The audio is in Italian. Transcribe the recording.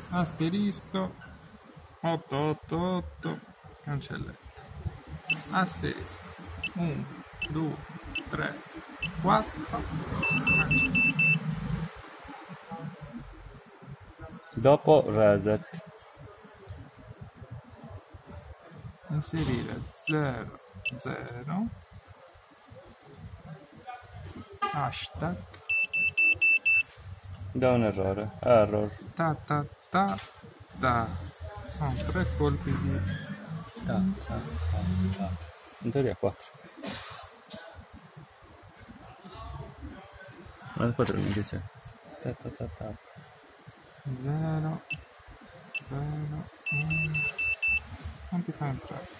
asterisco 888 cancelletto, asterisco 1 2 3 4 cancelletto. Dopo reset. Inserire 0 0 hashtag Da un errore. Error. ta ta ta ta. Sono 3 colpi di Ta, ta, ta, ta. In teoria 4. Ma il 4 non dice. Ta, ta, ta, ta. 0 0 1. Non ti fa entrare.